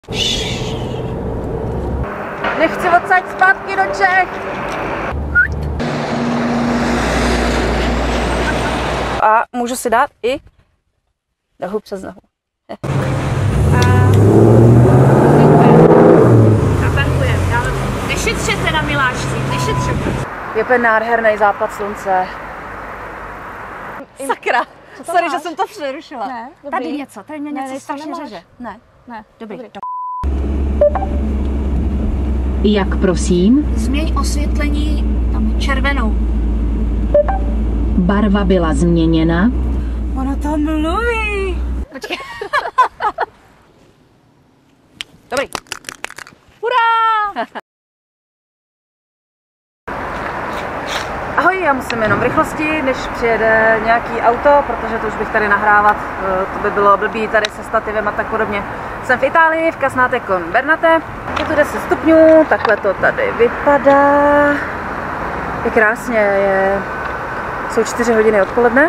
Nechci odsaď zpátky do Čech. A můžu si dát i nohu přes nohu. Nešetřete na miláčcích, nešetřete. Je nádherný západ slunce. Sakra, sorry, že jsem to přerušila. Ne, tady něco, tady mě něco strašně řeže. Ne, Dobrý. Jak prosím? Změň osvětlení tam červenou. Barva byla změněna. Ona tam mluví. Počkej. Dobrý. Hurá! Ahoj, já musím jenom v rychlosti, než přijede nějaký auto, protože to už bych tady nahrávat, to by bylo blbý tady se stativem a tak podobně. Jsem v Itálii, v Casnate con Bernate, je tu 10 stupňů, takhle to tady vypadá. Je krásně, jsou 4 hodiny odpoledne.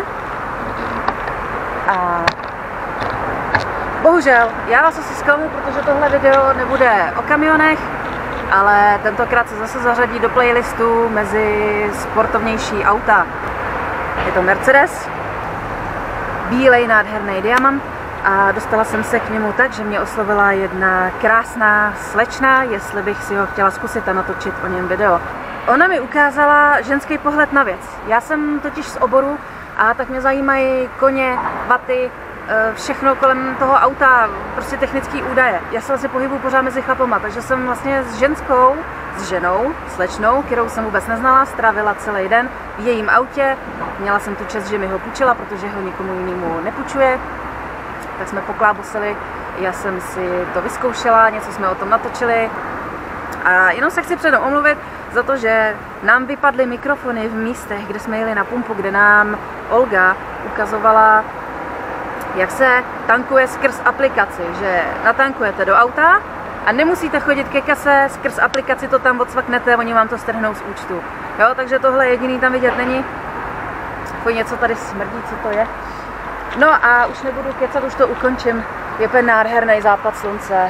A bohužel, já vás asi zklamu, protože tohle video nebude o kamionech, ale tentokrát se zase zařadí do playlistu mezi sportovnější auta. Je to Mercedes, bílej nádherný diamant a dostala jsem se k němu tak, že mě oslovila jedna krásná slečna, jestli bych si ho chtěla zkusit a natočit o něm video. Ona mi ukázala ženský pohled na věc. Já jsem totiž z oboru a tak mě zajímají koně, vaty, všechno kolem toho auta, prostě technické údaje. Já se vlastně pohybuju pořád mezi chlapama, takže jsem vlastně s ženou, slečnou, kterou jsem vůbec neznala, strávila celý den v jejím autě. Měla jsem tu čest, že mi ho půjčila, protože ho nikomu jinému nepůjčuje. Tak jsme poklábosili, já jsem si to vyzkoušela, něco jsme o tom natočili. A jenom se chci předem omluvit za to, že nám vypadly mikrofony v místech, kde jsme jeli na pumpu, kde nám Olga ukazovala, jak se tankuje skrz aplikaci, že natankujete do auta a nemusíte chodit ke kase, skrz aplikaci to tam odsvaknete, oni vám to strhnou z účtu. Jo, takže tohle jediný tam vidět není. Pojď, něco tady smrdí, co to je. No a už nebudu kecat, už to ukončím. Je nádherný západ slunce.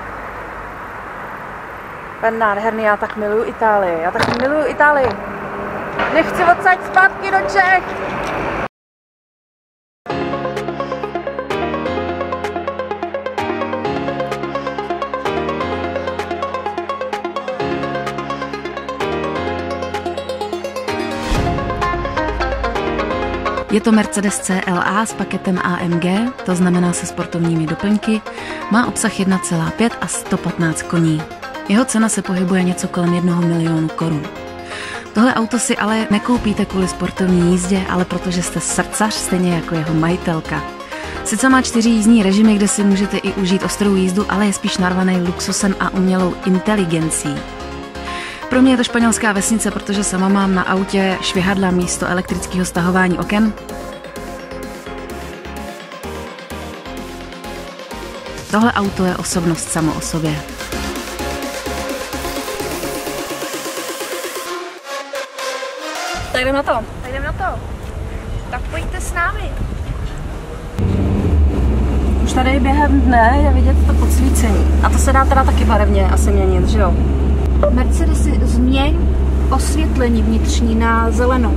Nádherný, já tak miluju Itálii, Nechci odsaď zpátky do Čech. Je to Mercedes CLA s paketem AMG, to znamená se sportovními doplňky, má obsah 1,5 a 115 koní. Jeho cena se pohybuje něco kolem 1 milionu korun. Tohle auto si ale nekoupíte kvůli sportovní jízdě, ale protože jste srdcař, stejně jako jeho majitelka. Sice má 4 jízdní režimy, kde si můžete i užít ostrou jízdu, ale je spíš narvaný luxusem a umělou inteligencí. Pro mě je to španělská vesnice, protože sama mám na autě švihadla místo elektrického stahování oken. Tohle auto je osobnost samo o sobě. Tak jdem na to. Tak pojďte s námi. Už tady během dne je vidět to podsvícení. A to se dá teda taky barevně asi měnit, že jo? Mercedesy, změň osvětlení vnitřní na zelenou.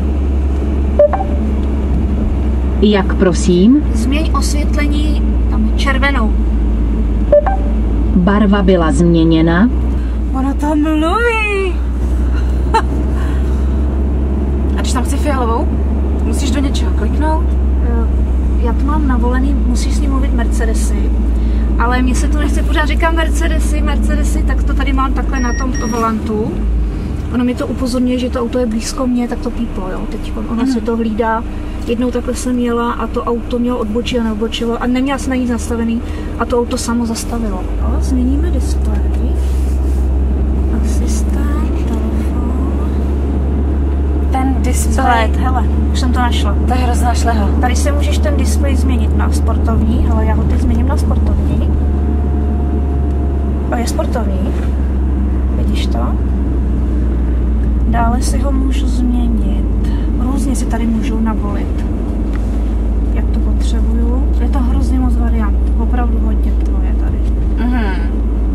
Jak prosím? Změň osvětlení tam červenou. Barva byla změněna. Ona tam mluví. A když tam chci fialovou, musíš do něčeho kliknout? Já to mám navolený, musíš s ním mluvit Mercedesy. Ale mně se to nechce, pořád říkám Mercedesy, tak to tady mám takhle na tom volantu. Ono mi to upozorňuje, že to auto je blízko mě, tak to píplo, jo. Teď ona si to hlídá. Jednou takhle jsem jela a to auto mělo odbočit a neodbočilo a neměla se na nic nastavený a to auto samo zastavilo. O, změníme displej. Asistent, telefon. Ten displej. Hele, už jsem to našla. To je hrozná šleha. Tady se můžeš ten displej změnit na sportovní. Hele, já ho teď změním na sportovní. A je sportovní. Vidíš to? Dále si ho můžu změnit. Různě si tady můžu navolit, jak to potřebuju. Je to hrozně moc variant. Opravdu hodně toho je tady.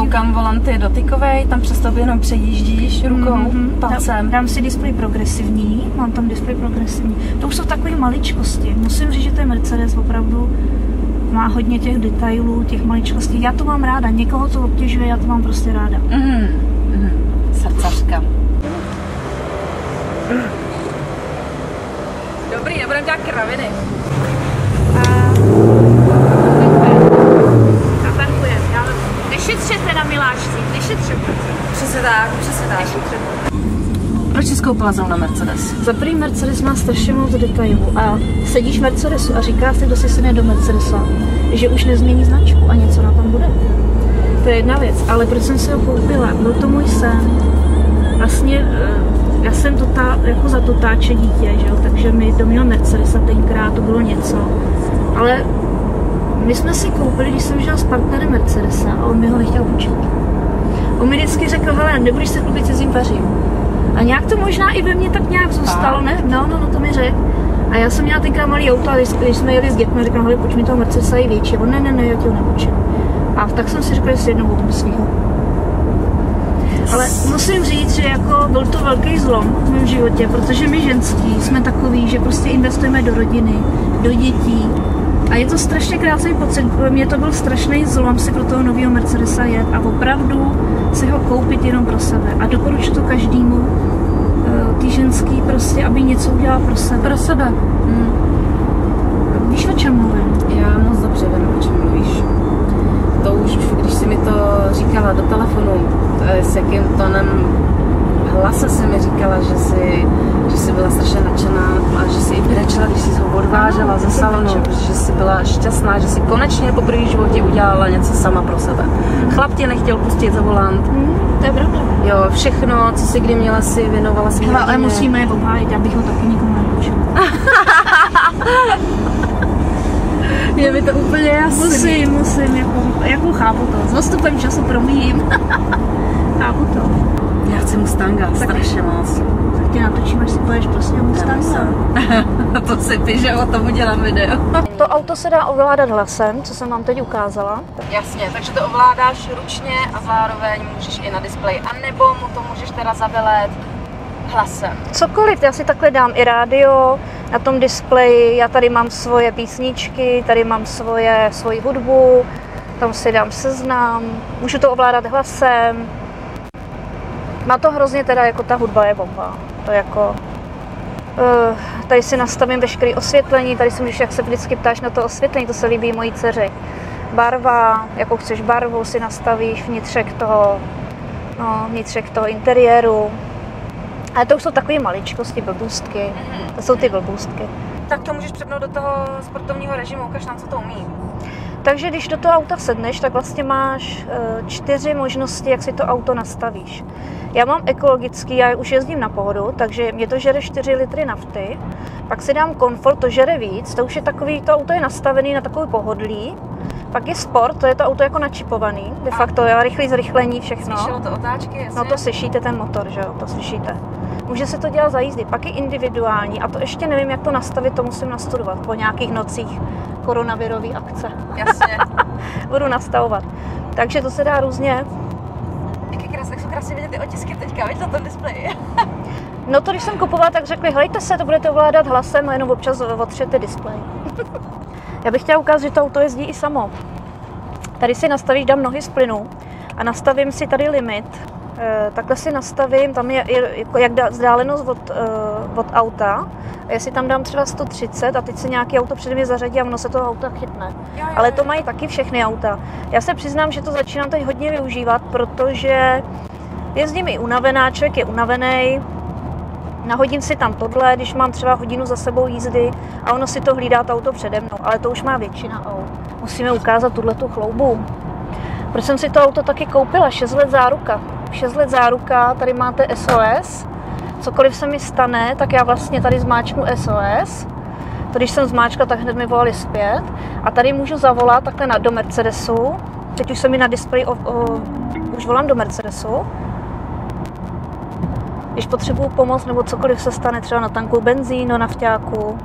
koukám, volant je dotykovej, tam přes to jenom přejíždíš rukou, palcem. Dám si displej progresivní, mám tam displej progresivní. To už jsou takové maličkosti. Musím říct, že ten Mercedes opravdu má hodně těch detailů, těch maličkostí. Já to mám ráda, někoho to obtěžuje, já to mám prostě ráda. Srdcařka. Dobrý, nebudem dělat kraviny. Nešetřete na miláčci, nešetřete. Přesně tak, přesně tak. Proč jsi skoupila zrovna Mercedes? Za první Mercedes má strašně moc detailů a sedíš v Mercedesu a říká si, kdo si sedne do Mercedesa, že už nezmění značku a něco na tom bude. To je jedna věc, ale proč jsem si ho koupila? Byl to můj sen. Vlastně já jsem jako za totáče dítě, že jo? Takže mi do mého Mercedesa tenkrát to bylo něco. Ale my jsme si koupili, když jsem žila s partnerem Mercedesa a on mi ho nechtěl učit. On mi vždycky řekl, hele, nebudeš se chlubit cizím peřím. A nějak to možná i ve mně tak nějak zůstalo, ne? No, to mi řekl. A já jsem měla tenkrát malý auto a když jsme jeli s dětmi, říkám, hele, pojď mi toho Mercedesa i větší. On ne, já tě ho neučím. A tak jsem si řekla, že si jednou koupím svýho. Ale musím říct, že jako byl to velký zlom v mém životě, protože my ženský jsme takový, že prostě investujeme do rodiny, do dětí. A je to strašně krásný pocit. Pro mě to byl strašný zlom si pro toho nového Mercedesa jet a opravdu si ho koupit jenom pro sebe. A doporučuji to každému, ty ženský prostě, aby něco udělala pro sebe. Pro sebe. Víš, o čem mluvím? Já moc dobře vím, o čem mluvíš. To už, když jsi mi to říkala do telefonu, s jakým tónem hlasa si mi říkala, že jsi byla strašně nadšená a že jsi i brečela, když jsi ho odvážela ze salonu, že jsi byla šťastná, že jsi konečně po první životě udělala něco sama pro sebe. Chlap tě nechtěl pustit za volant. To je pravda. Jo, všechno, co jsi kdy měla, si věnovala svým rodině. Ale musíme je obhájit, abych ho taky nikomu nenaučila. Je mi to úplně jasný. Musím, jako chápu to. S odstupem času promíjím. Chápu to. Já chci Mustanga, strašně moc. Tak tě natočím, až si pojedeš prostě Mustanga. To si píš, že o tom udělám video. To auto se dá ovládat hlasem, co jsem vám teď ukázala. Jasně, takže to ovládáš ručně a zároveň můžeš i na displeji. A nebo mu to můžeš teda zavelet hlasem. Cokoliv, já si takhle dám i rádio na tom displeji, já tady mám svoje písničky, tady mám svoji hudbu, tam si dám seznam, můžu to ovládat hlasem. Má to hrozně teda, jako ta hudba je bomba. To jako... tady si nastavím veškeré osvětlení, tady si můžeš, jak se vždycky ptáš na to osvětlení, to se líbí mojí dceři. Barva, jakou chceš barvu si nastavíš, vnitřek toho interiéru. Ale to už jsou takové maličkosti, blbůstky. To jsou ty blbůstky. Tak to můžeš přepnout do toho sportovního režimu, ukaž nám, co to umí. Takže když do toho auta sedneš, tak vlastně máš 4 možnosti, jak si to auto nastavíš. Já mám ekologický, já už jezdím na pohodu, takže mě to žere 4 litry nafty. Pak si dám komfort, to žere víc, to už je takový, to auto je nastavené na takový pohodlí. Pak je sport, to je to auto jako načipovaný, de facto, rychlé zrychlení, všechno. Slyšelo to otáčky, jasně? No to slyšíte ten motor, že jo, to slyšíte. Může se to dělat za jízdy, pak je individuální a to ještě nevím, jak to nastavit, to musím nastudovat po nějakých nocích koronavirové akce. Jasně. Budu nastavovat. Takže to se dá různě. Jak jsou krásně vidět ty otisky teďka, víš, na tom displeji. No to, když jsem kupovala, tak řekli, hlejte se, to budete ovládat hlasem a jenom občas otřete displej. Já bych chtěla ukázat, že to auto jezdí i samo. Tady si nastavíš, dám nohy z plynu a nastavím si tady limit. Takhle si nastavím, tam je jak vzdálenost od auta. A jestli tam dám třeba 130 a teď se nějaký auto přede mě zařadí a ono se toho auta chytne. Ale to mají taky všechny auta. Já se přiznám, že to začínám teď hodně využívat, protože jezdím i unavená, člověk je unavený. Nahodím si tam tohle, když mám třeba hodinu za sebou jízdy a ono si to hlídá to auto přede mnou, ale to už má většina aut. Musíme ukázat tuhletu chloubu. Proč jsem si to auto taky koupila? 6 let záruka. 6 let záruka, tady máte SOS. Cokoliv se mi stane, tak já vlastně tady zmáčknu SOS. To když jsem zmáčkla, tak hned mi volali zpět. A tady můžu zavolat takhle do Mercedesu. Teď už se mi na displeji už volám do Mercedesu. Když potřebuju pomoc nebo cokoliv se stane, třeba na tanku benzín, na nafťáku.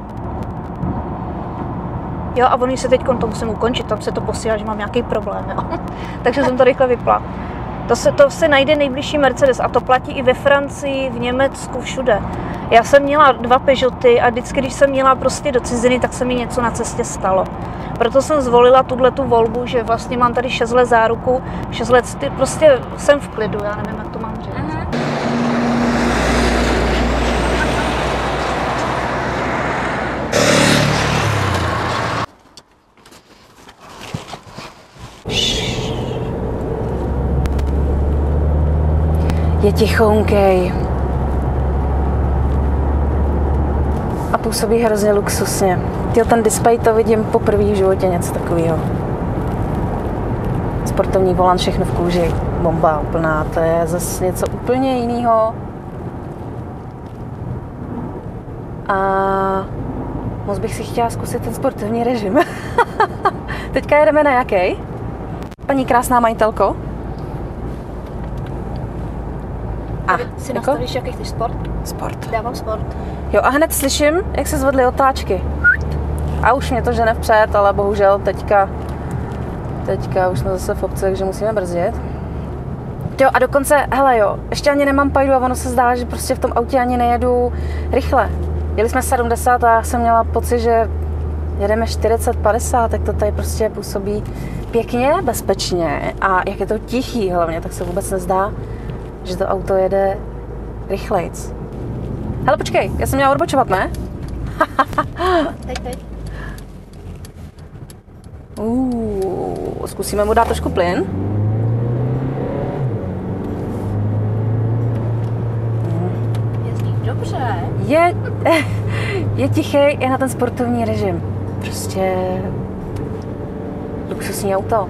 Jo, a oni se teď to musím ukončit, tam se to posílá, že mám nějaký problém, jo. Takže jsem to rychle vypla. To se najde nejbližší Mercedes a to platí i ve Francii, v Německu, všude. Já jsem měla 2 Peugeoty a vždycky, když jsem měla prostě do ciziny, tak se mi něco na cestě stalo. Proto jsem zvolila tu volbu, že vlastně mám tady 6 let záruku, 6 let prostě jsem v klidu, já nevím, jak to mám říct. Je tichounkej. A působí hrozně luxusně. Ten displej to vidím poprvé v životě, něco takového. Sportovní volant, všechno v kůži. Bomba úplná, to je zase něco úplně jiného. A moc bych si chtěla zkusit ten sportovní režim. Teďka jedeme na jaký? Paní krásná majitelko. A si nastavíš, jaký chceš sport? Sport. Dávám sport. Jo, a hned slyším, jak se zvedly otáčky. A už mě to žene vpřed, ale bohužel teďka už jsme zase v obci, takže musíme brzdit. Jo, a dokonce, hele jo, ještě ani nemám pajdu a ono se zdá, že prostě v tom autě ani nejedu rychle. Jeli jsme 70 a já jsem měla pocit, že jedeme 40-50, tak to tady prostě působí pěkně, bezpečně a jak je to tichý hlavně, tak se vůbec nezdá, že to auto jede rychlejc. Hele, počkej, já jsem měla odbočovat, ne? Teď. Zkusíme mu dát trošku plyn. Jezdí dobře. Je tichý, je na ten sportovní režim. Prostě luxusní auto.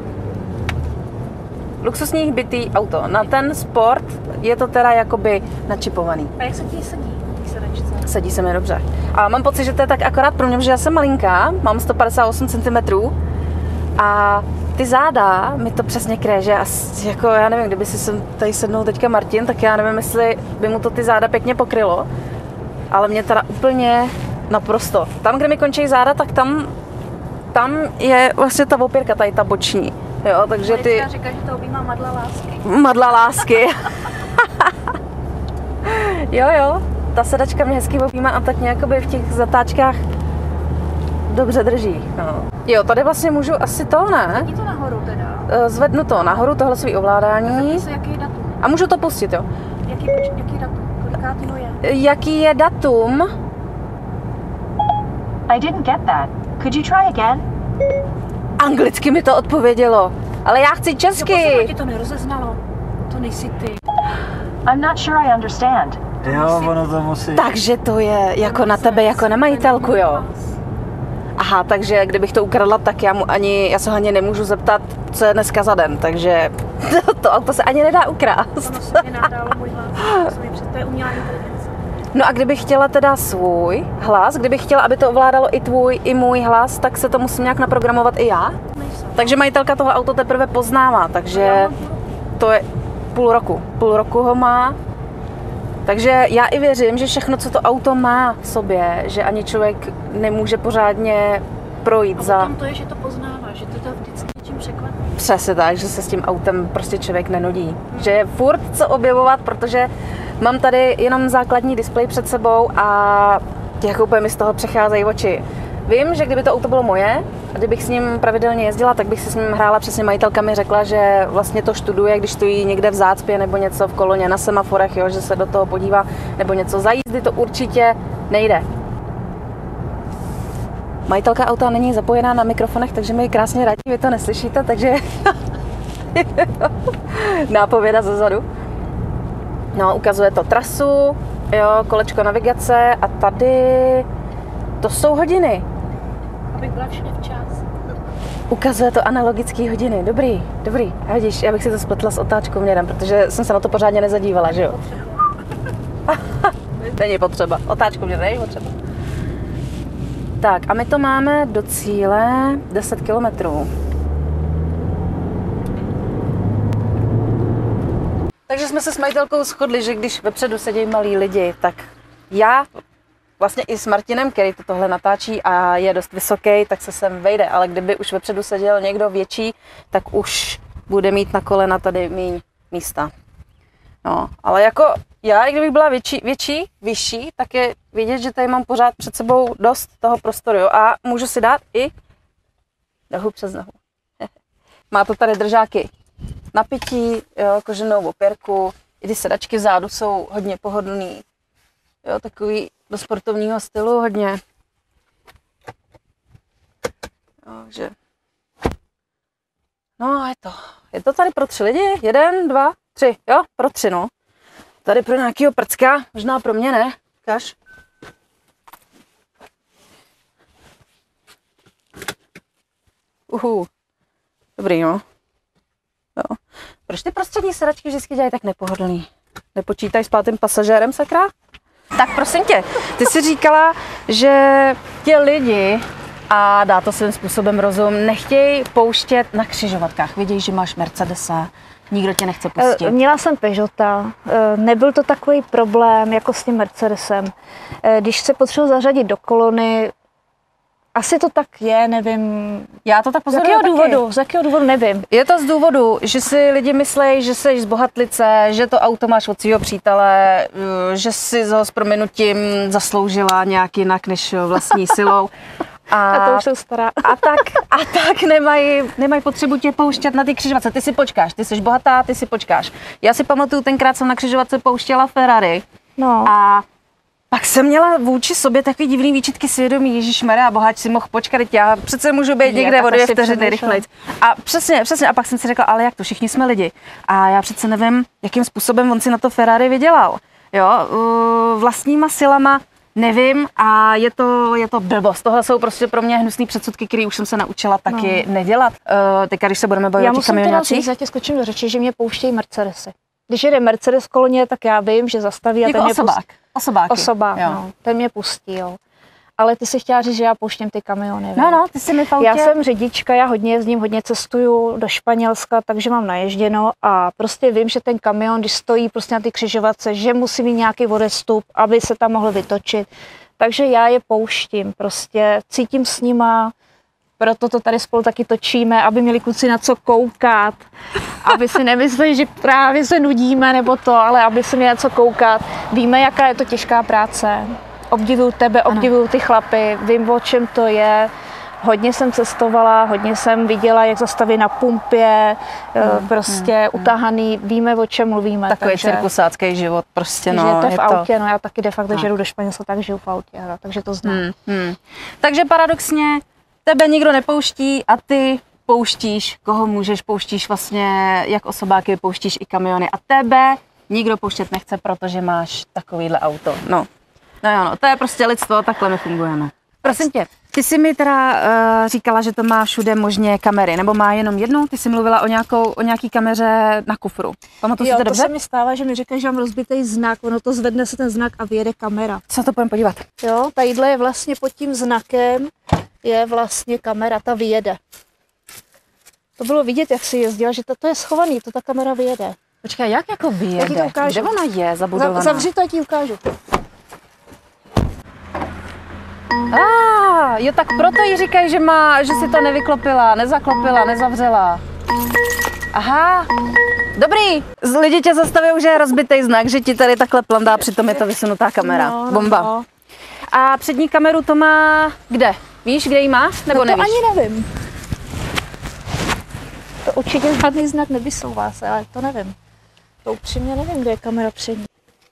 Luxusní bytý auto. Na ten sport je to teda jakoby načipovaný. A jak se ti sedí? Sedí se mi dobře. A mám pocit, že to je tak akorát pro mě, že já jsem malinká, mám 158 cm a ty záda mi to přesně kréže a jako já nevím, kdyby si sem tady sednul teďka Martin, tak já nevím, jestli by mu to ty záda pěkně pokrylo, ale mě teda úplně naprosto. Tam, kde mi končí záda, tak tam je vlastně ta opěrka, tady ta boční. Jo, takže ty... Já říká, že to objímá madla lásky. Madla lásky. Jo. Ta sedačka mě hezky objímá a tak nějakoby v těch zatáčkách dobře drží. No. Jo, tady vlastně můžu asi to, ne? Zvedni to nahoru teda. Zvednu to nahoru, tohle svý ovládání. Se, jaký datum. A můžu to pustit, jo? Jaký datum? Kolikátýho je? Jaký je datum? I didn't get that. Could you try again? Anglicky mi to odpovědělo. Ale já chci česky. Jo, ti to nerozeznalo. To nejsi ty. I'm not sure I understand. Jo, ono to musí. Takže to je jako na tebe, jako na majitelku, jo? Aha, takže kdybych to ukradla, tak já se ho ani nemůžu zeptat, co je dneska za den, takže to auto se ani nedá ukrást. Ono se mi nahrálo můj hlas, to je umělá inteligence. No a kdybych chtěla teda svůj hlas, kdybych chtěla, aby to ovládalo i tvůj, i můj hlas, tak se to musím nějak naprogramovat i já? Takže majitelka toho auto teprve poznává, takže to je půl roku ho má. Takže já i věřím, že všechno, co to auto má v sobě, že ani člověk nemůže pořádně projít a za... potom to je, že to poznává, že to vždycky něčím překvapí. Přesně tak, že se s tím autem prostě člověk nenudí. Že je furt co objevovat, protože mám tady jenom základní displej před sebou a jako úplně mi z toho přecházejí oči. Vím, že kdyby to auto bylo moje, a kdybych s ním pravidelně jezdila, tak bych si s ním hrála, přesně majitelka mi řekla, že vlastně to študuje, když stojí někde v zácpě nebo něco v koloně na semaforech, jo, že se do toho podívá, nebo něco za jízdy, to určitě nejde. Majitelka auta není zapojená na mikrofonech, takže mi krásně radí, vy to neslyšíte, takže nápověda zezadu. No, ukazuje to trasu, jo, kolečko navigace a tady to jsou hodiny. Abych byla všude včas. Ukazuje to analogické hodiny. Dobrý. A vidíš, já bych si to spletla s otáčkou měrem, protože jsem se na to pořádně nezadívala, že jo? Není potřeba. Otáčkou měr není potřeba. Tak a my to máme do cíle 10 kilometrů. Takže jsme se s majitelkou shodli, že když vepředu sedí malí lidi, tak já vlastně i s Martinem, který to tohle natáčí a je dost vysoký, tak se sem vejde, ale kdyby už vepředu seděl někdo větší, tak už bude mít na kolena tady míň místa. No, ale jako já, i kdybych byla vyšší, tak je vidět, že tady mám pořád před sebou dost toho prostoru, jo? A můžu si dát i nohu přes nohu. Má to tady držáky na pití, jo, koženou opěrku, i ty sedačky vzadu jsou hodně pohodlný, jo, takový do sportovního stylu hodně. Takže, no je to tady pro 3 lidi, 1, 2, 3, jo, pro 3, no. Tady pro nějakýho prcka, možná pro mě ne, kaž. Dobrý, no. Jo. Proč ty prostřední sedačky vždycky dělají tak nepohodlný? Nepočítají s 5. pasažérem, sakra? Tak prosím tě, ty jsi říkala, že tě lidi, a dá to svým způsobem rozum, nechtějí pouštět na křižovatkách. Vidí, že máš Mercedesa, nikdo tě nechce pustit. Měla jsem Peugeota, nebyl to takový problém jako s tím Mercedesem. Když se potřebuji zařadit do kolony, asi to tak je, nevím. Já to tak pozoruju Z jakého důvodu, nevím. Je to z důvodu, že si lidi myslí, že jsi z Bohatlice, že to auto máš od svého přítele, že si ho s prominutím zasloužila nějak jinak než vlastní silou. A to už jsem stará. A tak nemají potřebu tě pouštět na ty křižovatce. Ty si počkáš, ty jsi bohatá, ty si počkáš. Já si pamatuju, tenkrát jsem na křižovatce pouštěla Ferrari. No. A pak jsem měla vůči sobě takový divný výčitky svědomí, ježišmarja, boháč si mohl počkat, já přece můžu být někde o 2 vteřiny rychleji. A přesně, a pak jsem si řekla, ale jak to, všichni jsme lidi. A já přece nevím, jakým způsobem on si na to Ferrari vydělal. Jo, vlastníma silama, nevím, a je to blbost. Tohle jsou prostě pro mě hnusný předsudky, které už jsem se naučila taky nedělat. Teďka, když se budeme bavit o těch kamionácích. Já tě skočím do řeči, že mě pouštějí Mercedesy. Když jede Mercedes v koloně, tak já vím, že zastaví a jako ten mě osobák, no, ten mě pustí, jo. Ale ty si chtěla říct, že já pouštím ty kamiony. No, ty jsi mi v autě. Já jsem řidička, já hodně jezdím, hodně cestuju do Španělska, takže mám naježděno a prostě vím, že ten kamion, když stojí prostě na ty křižovatce, že musí mít nějaký odestup, aby se tam mohl vytočit. Takže já je pouštím, prostě cítím s nima, proto to tady spolu taky točíme, aby měli kluci na co koukat, aby si nemysleli, že právě se nudíme nebo to, ale aby si měli na co koukat. Víme, jaká je to těžká práce. Obdivuju tebe, obdivuju ty chlapy, vím, o čem to je. Hodně jsem cestovala, hodně jsem viděla, jak zastaví na pumpě, prostě utahaný, víme, o čem mluvíme. Takový cirkusácký život, prostě, no. Žijete v autě, no já taky de facto, že jdu do Španělska, tak žiju v autě, no, takže to znám. Takže paradoxně, tebe nikdo nepouští a ty pouštíš, koho můžeš, pouštíš vlastně jak osobáky, pouštíš i kamiony a tebe nikdo pouštět nechce, protože máš takovýhle auto. No, to je prostě lidstvo, takhle my fungujeme. Prosím tě, ty jsi mi teda říkala, že to má všude možně kamery, nebo má jenom jednu? Ty jsi mluvila o nějaký kameře na kufru. Pamatuji si to dobře? To se mi stává, že mi říkají, že mám rozbitý znak, ono to zvedne se ten znak a vyjede kamera. Co to půjdeme podívat? Jo, tadyhle je vlastně pod tím znakem, je vlastně kamera, ta vyjede. To bylo vidět, jak si jezdila, že to je schovaný, to ta kamera vyjede. Počkej, jak jako vyjede? Kde ona je zabudovaná? Zavři to, já ti ukážu. Jo, tak proto jí říkají, že si to nevyklopila, nezaklopila, nezavřela. Aha, dobrý. Lidi tě zastaví, že je rozbitej znak, že ti tady takhle plandá, přitom je to vysunutá kamera. Bomba. No. A přední kameru to má kde? Víš, kde ji má? Nebo nevíš? Ani nevím. To určitě žádný znak nevysouvá se, ale to nevím. To upřímně nevím, kde je kamera přední.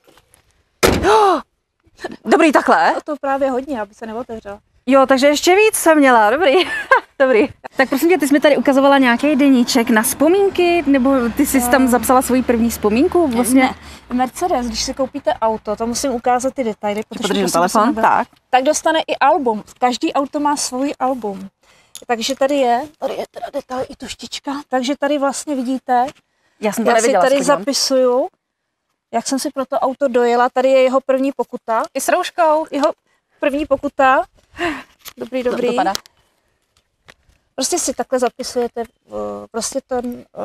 Dobrý, takhle? A to právě hodně, aby se neotevřela. Jo, takže ještě víc jsem měla, dobrý. Dobrý. Tak prosím tě, ty jsi mi tady ukazovala nějaký deníček na vzpomínky, nebo ty jsi tam zapsala svoji první vzpomínku? Vlastně... Ne. Mercedes, když si koupíte auto, to musím ukázat ty detaily, protože telefon, tak dostane i album. Každý auto má svůj album. Takže tady je teda detail i tuštička, takže tady vlastně vidíte, já jsem to neviděla, si tady zapisuju, jak jsem si pro to auto dojela, tady je jeho první pokuta. I s rouškou. Jeho první pokuta. Dobrý. Dopadá. Prostě si takhle zapisujete, prostě to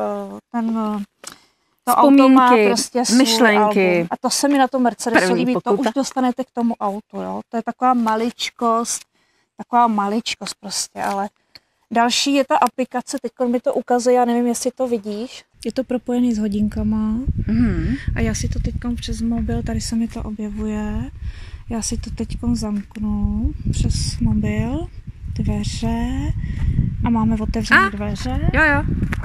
vzpomínky, auto má prostě myšlenky. Album. A to se mi na tom Mercedesu líbí, to už dostanete k tomu autu, jo. To je taková maličkost prostě, ale Další je ta aplikace, teď mi to ukazuje, já nevím, jestli to vidíš. Je to propojený s hodinkama a já si to teď přes mobil, tady se mi to objevuje, já si to teď zamknu přes mobil, dveře a máme otevřené dveře. Jo.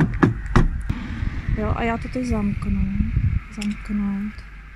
Jo, a já to teď zamknout.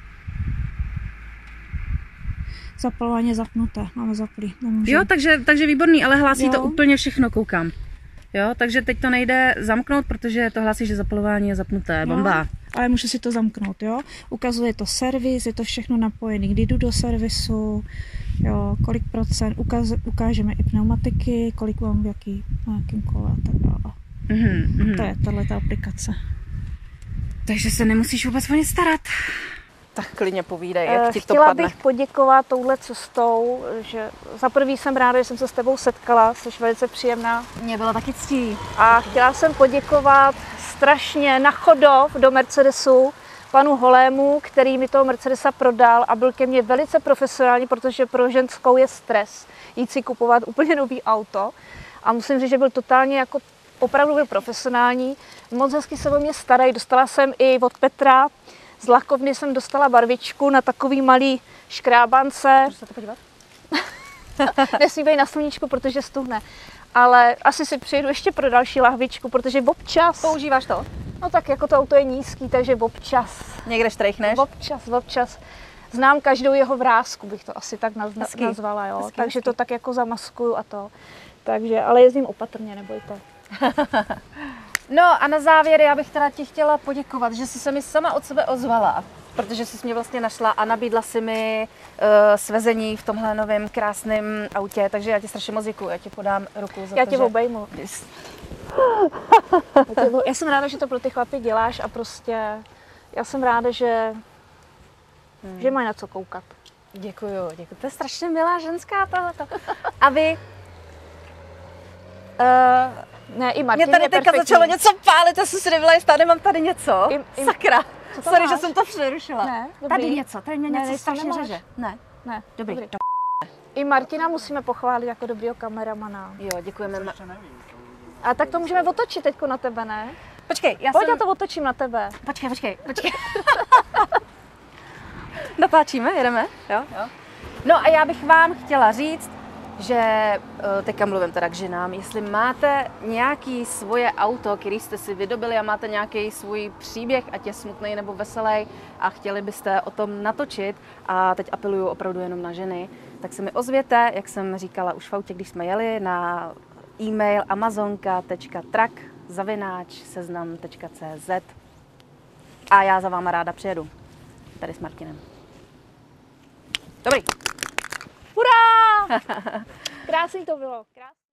Zapalování je zapnuté, máme zaplý. Jo, takže výborný, ale hlásí to úplně všechno, koukám. Jo, takže teď to nejde zamknout, protože to hlásí, že zapalování je zapnuté. Bomba. Ale můžu si to zamknout, jo. Ukazuje to servis, je to všechno napojené. Kdy jdu do servisu, jo, kolik procent, ukážeme i pneumatiky, kolik mám na jakým kole a tak dále. To je tato aplikace. Takže se nemusíš vůbec o ně starat. Tak klidně povídej, jak ti to Chtěla padne. bych poděkovat touhle cestou, že za prvý jsem ráda, že jsem se s tebou setkala, jsi velice příjemná. Mě bylo taky ctí. A chtěla jsem poděkovat strašně na chodov do Mercedesu panu Holému, který mi toho Mercedesa prodal a byl ke mně velice profesionální, protože pro ženskou je stres jít si kupovat úplně nový auto. A musím říct, že byl totálně jako opravdu byl profesionální. Moc hezky se o mě starají. Dostala jsem i od Petra z lakovny jsem dostala barvičku na takový malý škrábance. Můžu se to podívat? Nesmí být na sluníčku, protože stuhne. Ale asi si přijedu ještě pro další lahvičku, protože občas... Používáš to? No tak jako to auto je nízký, takže občas. Někde štrejchneš? Občas. Znám každou jeho vrásku, bych to asi tak nazvala, jo. Hezky, takže to tak jako zamaskuju a to. Takže, ale jezdím opatrně, nebojte. No a na závěr já bych teda ti chtěla poděkovat, že jsi se mi sama od sebe ozvala, protože jsi mě vlastně našla a nabídla si mi svezení v tomhle novém krásném autě, takže já ti strašně moc děkuju, já ti podám ruku za já to, tě že... obejmu. Já jsem ráda, že to pro ty chlapy děláš a prostě já jsem ráda, že mají na co koukat. Děkuju. To je strašně milá ženská tohleto. A vy? Ne, i Martin Mě tady teďka začalo něco pálit, já jsem si nebyla jistá, nemám tady něco. Sakra, sorry, máš? že jsem to přerušila. Ne, tady něco, tady mě něco ne, strašně nemáš. řeže. Ne, dobrý. I Martina musíme pochválit jako dobrýho kameramana. Jo, děkujeme. A tak to můžeme otočit teďko na tebe, ne? Počkej, já to otočím na tebe. Počkej. Natáčíme, jedeme? Jo. No a já bych vám chtěla říct, že teďka mluvím teda k ženám, jestli máte nějaký svoje auto, který jste si vydobili a máte nějaký svůj příběh, ať je smutný nebo veselý a chtěli byste o tom natočit a teď apeluju opravdu jenom na ženy, tak se mi ozvěte, jak jsem říkala už v autě, když jsme jeli, na e-mail amazonka.trak@seznam.cz a já za váma ráda přijedu. Tady s Martinem. Dobrý. Hurá! Krásný to bylo.